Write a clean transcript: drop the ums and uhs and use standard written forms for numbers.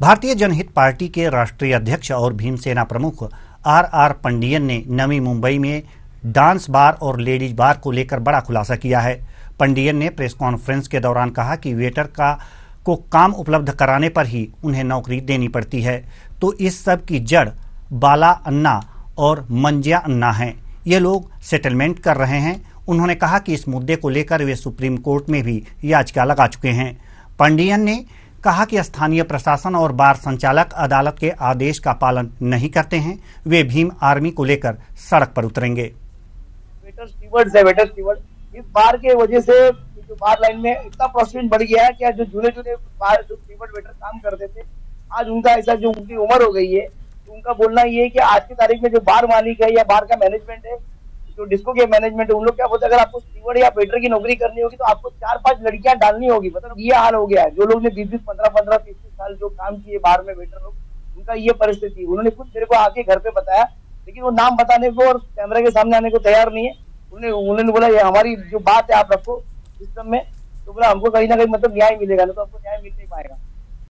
भारतीय जनहित पार्टी के राष्ट्रीय अध्यक्ष और भीमसेना प्रमुख आर पंडियन ने नवी मुंबई में डांस बार और लेडीज बार को लेकर बड़ा खुलासा किया है। पंडियन ने प्रेस कॉन्फ्रेंस के दौरान कहा कि वेटर को काम उपलब्ध कराने पर ही उन्हें नौकरी देनी पड़ती है, तो इस सब की जड़ बाला अन्ना और मंजिया अन्ना हैं। ये लोग सेटलमेंट कर रहे हैं। उन्होंने कहा कि इस मुद्दे को लेकर वे सुप्रीम कोर्ट में भी याचिका लगा चुके हैं। पंडियन ने कहा कि स्थानीय प्रशासन और बार संचालक अदालत के आदेश का पालन नहीं करते हैं। वे भीम आर्मी को लेकर सड़क पर उतरेंगे। वेटर स्टीवर्ड इस बार के वजह से जो बार लाइन में इतना प्रोसेस बढ़ गया है कि जो जूने बार जो स्टीवर्ड वेटर काम करते थे, आज उनका ऐसा जो उनकी उम्र हो गई है, तो उनका बोलना ये है कि आज की तारीख में जो बार मालिक है या बार का मैनेजमेंट है, जो डिस्को के मैनेजमेंट है, उन लोग क्या बोलते हैं, अगर आपको स्टीवर्ड या वेटर की नौकरी करनी होगी तो आपको 4-5 लड़कियां डालनी होगी। मतलब ये हाल हो गया है। जो लोग ने 20-20, 15-15, 30-30 साल जो काम किए बार में वेटर लोग, उनका ये परिस्थिति। उन्होंने खुद मेरे को आके घर पे बताया, लेकिन वो नाम बताने को और कैमरा के सामने आने को तैयार नहीं है। उन्होंने बोला ये हमारी जो बात है आप रखो सिस्टम में, तो बोला हमको कहीं ना कहीं मतलब न्याय मिलेगा, ना तो हमको न्याय मिल नहीं पाएगा।